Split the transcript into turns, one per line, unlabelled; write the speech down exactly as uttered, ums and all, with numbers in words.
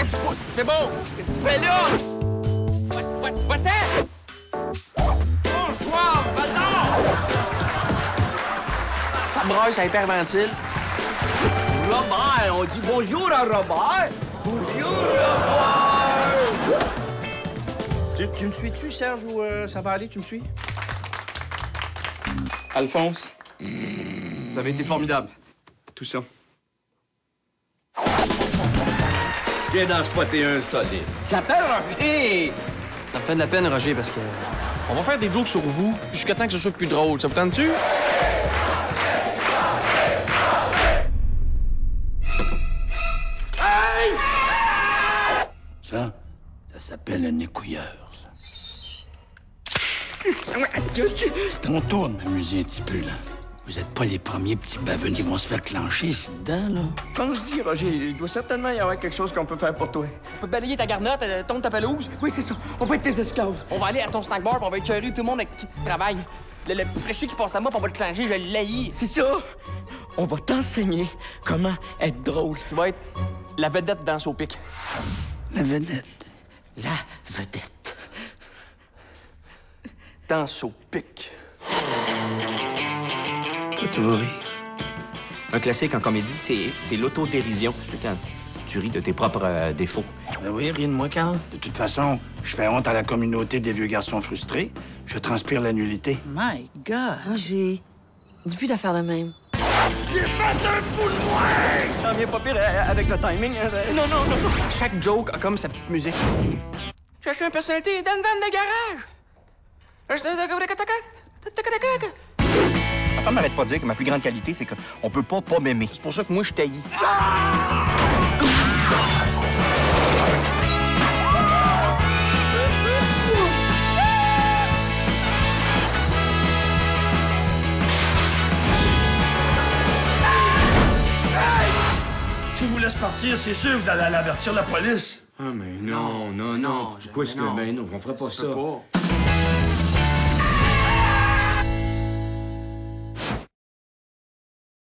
Ouais, tu pousses, c'est beau! Qu'est-ce que tu fais là? Va-t'en! Va-t'en! Bonsoir, va-t'en! Ça braille, ça hyperventile. Robert, on dit bonjour à Robert! Bonjour, Robert! Tu, tu me suis-tu, Serge, ou euh, ça va aller? Tu me suis?
Alphonse, vous avez été formidable. Tout ça.
Viens d'en spotter un solide.
Ça s'appelle Roger!
Ça me fait de la peine, Roger, parce que... On va faire des jokes sur vous jusqu'à temps que ce soit plus drôle. Ça vous tente-tu?
Hey!
Ça, ça s'appelle un écouilleur, ça. Ton tour de m'amuser un petit peu, là. Vous êtes pas les premiers petits baveux qui vont se faire clencher ici dedans, là.
Pense-y, Roger. Il doit certainement y avoir quelque chose qu'on peut faire pour toi.
On peut balayer ta garnotte, euh, tondre ta pelouse.
Oui, c'est ça. On va être tes esclaves.
On va aller à ton snack bar, puis on va écœurer tout le monde avec qui tu travailles. Le, le petit fraîchier qui passe à moi, puis on va le clencher, je vais le laïr.
C'est ça. On va t'enseigner comment être drôle.
Tu vas être la vedette dans au pic.
La vedette.
La vedette.
Dans au pic.
Toi, tu vas rire.
Un classique en comédie, c'est, c'est l'autodérision. C'est quand tu ris de tes propres euh, défauts.
Ben oui, rien de moi, Carl. De toute façon, je fais honte à la communauté des vieux garçons frustrés. Je transpire la nullité.
My God!
Roger, dis plus d'affaires de même.
J'ai fait un fou de moi! Ça vient pas pire euh, avec le timing. euh,
Non, non, non, non. Chaque joke a comme sa petite musique. J'ai acheté une personnalité dans une vanne de garage.
Ma femme m'arrête pas de dire que ma plus grande qualité, c'est qu'on peut pas pas m'aimer.
C'est pour ça que moi, je taillis.
Si vous laisse partir, c'est sûr que vous allez avertir la police.
Ah, mais non, non, non.
non,
Pourquoi
je-
est-ce que...
non.
Ben non, on fera pas
Ça se
ça.
peut pas.